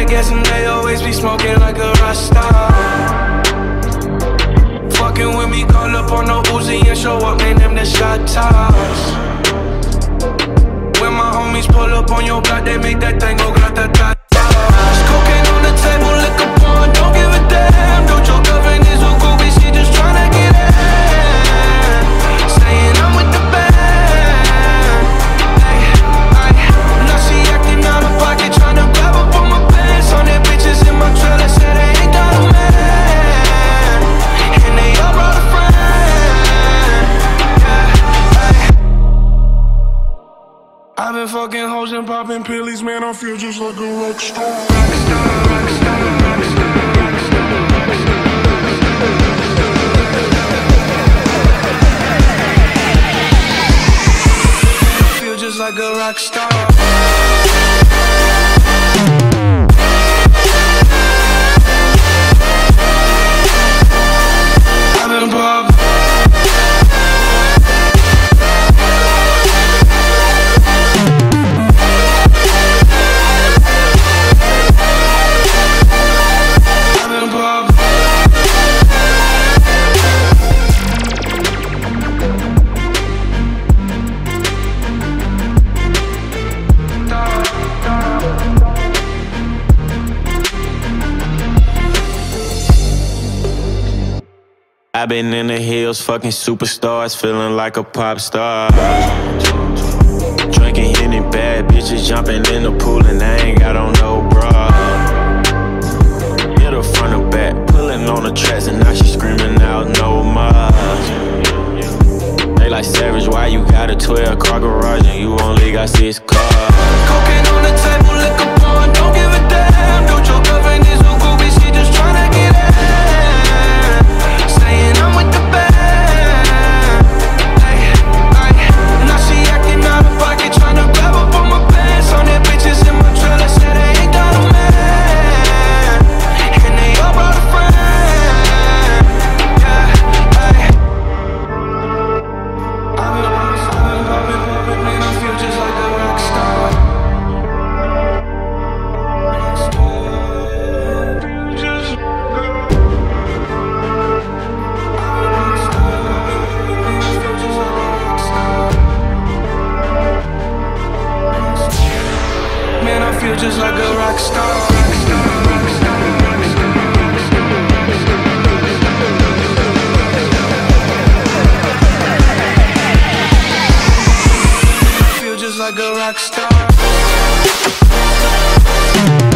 guess and they always be smoking like a Rasta. Fucking with me, call up on no Uzi and show up, name them the shot toss. When my homies pull up on your block, they make that thing go grata-ta-ta. Cocaine on the table, liquor porn, don't give a damn. Don't your girlfriend is a groupie, she just tryna get in. Saying I'm with the band. Now she acting out of pocket, tryna grab up on my pants. On their bitches in my trailer, said they ain't got a man. And they all brought a friend. I've been fucking hoes and popping pillies, man, I feel just like a rock star. I feel just like a rock star. I've been popping. I've been in the hills, fucking superstars, feeling like a pop star. Drinking Henny, bad bitches jumping in the pool, and I ain't got on no bra. Hit her front or back, pulling on the tracks, and now she screaming out no more. They like, Savage, why you got a 12-car garage and you only got 6 cars? Cocaine on the table, liquor porn, don't give a damn. Don't your girlfriend is a groupie, she just tryna get in. Saying I'm with the band. Now she acting out of pocket, tryna grab up on my pants. On their bitches in my trailer, said they ain't got a man. And they all brought a friend. I've been popping, man, I feel just like a rock star. Man, I feel just like a rock star. I feel just like a rock star.